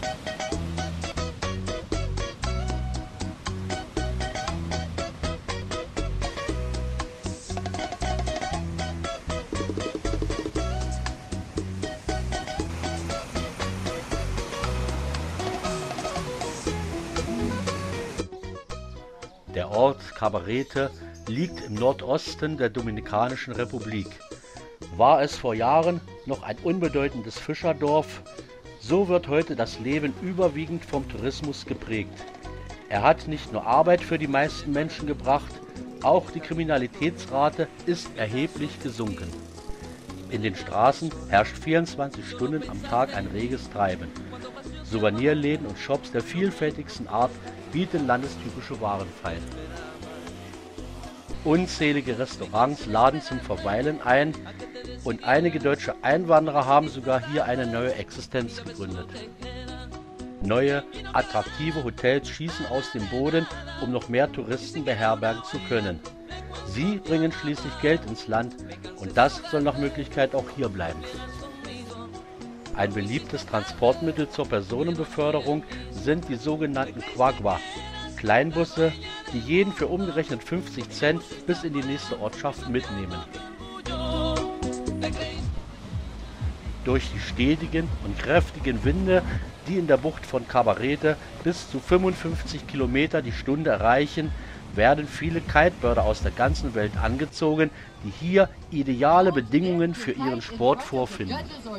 Der Ort Cabarete liegt im Nordosten der Dominikanischen Republik. War es vor Jahren noch ein unbedeutendes Fischerdorf, so wird heute das Leben überwiegend vom Tourismus geprägt. Er hat nicht nur Arbeit für die meisten Menschen gebracht, auch die Kriminalitätsrate ist erheblich gesunken. In den Straßen herrscht 24 Stunden am Tag ein reges Treiben. Souvenirläden und Shops der vielfältigsten Art bieten landestypische Waren feil. Unzählige Restaurants laden zum Verweilen ein und einige deutsche Einwanderer haben sogar hier eine neue Existenz gegründet. Neue, attraktive Hotels schießen aus dem Boden, um noch mehr Touristen beherbergen zu können. Sie bringen schließlich Geld ins Land und das soll nach Möglichkeit auch hier bleiben. Ein beliebtes Transportmittel zur Personenbeförderung sind die sogenannten Quagga, Kleinbusse, die jeden für umgerechnet 50 Cent bis in die nächste Ortschaft mitnehmen. Durch die stetigen und kräftigen Winde, die in der Bucht von Cabarete bis zu 55 Kilometer die Stunde erreichen, werden viele Kitebirder aus der ganzen Welt angezogen, die hier ideale Bedingungen für ihren Sport vorfinden.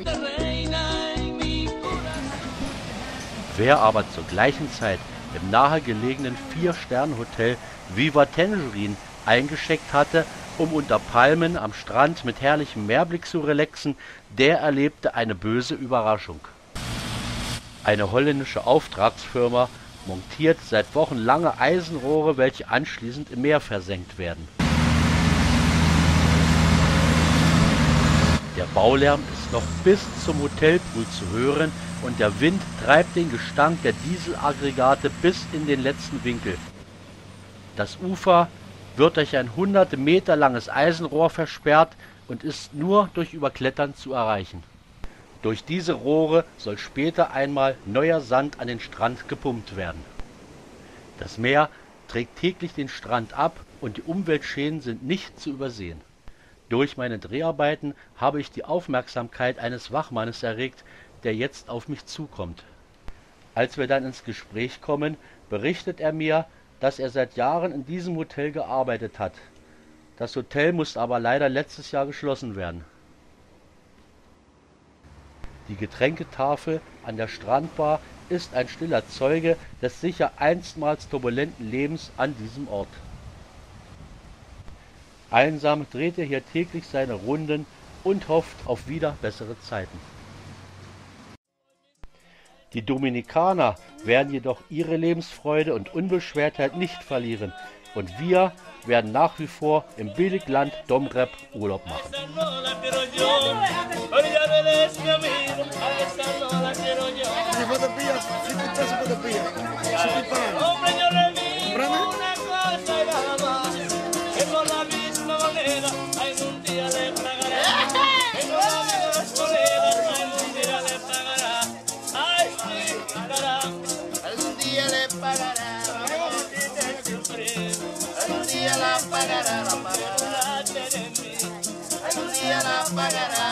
Wer aber zur gleichen Zeit im nahegelegenen 4-Sterne-Hotel Viva Tangerine eingecheckt hatte, um unter Palmen am Strand mit herrlichem Meerblick zu relaxen, der erlebte eine böse Überraschung. Eine holländische Auftragsfirma montiert seit Wochen lange Eisenrohre, welche anschließend im Meer versenkt werden. Der Baulärm ist noch bis zum Hotelpool zu hören und der Wind treibt den Gestank der Dieselaggregate bis in den letzten Winkel. Das Ufer wird durch ein 100 Meter langes Eisenrohr versperrt und ist nur durch Überklettern zu erreichen. Durch diese Rohre soll später einmal neuer Sand an den Strand gepumpt werden. Das Meer trägt täglich den Strand ab und die Umweltschäden sind nicht zu übersehen. Durch meine Dreharbeiten habe ich die Aufmerksamkeit eines Wachmannes erregt, der jetzt auf mich zukommt. Als wir dann ins Gespräch kommen, berichtet er mir, dass er seit Jahren in diesem Hotel gearbeitet hat. Das Hotel musste aber leider letztes Jahr geschlossen werden. Die Getränketafel an der Strandbar ist ein stiller Zeuge des sicher einstmals turbulenten Lebens an diesem Ort. Einsam dreht er hier täglich seine Runden und hofft auf wieder bessere Zeiten. Die Dominikaner werden jedoch ihre Lebensfreude und Unbeschwertheit nicht verlieren und wir werden nach wie vor im Billigland Domrep Urlaub machen. La pagará.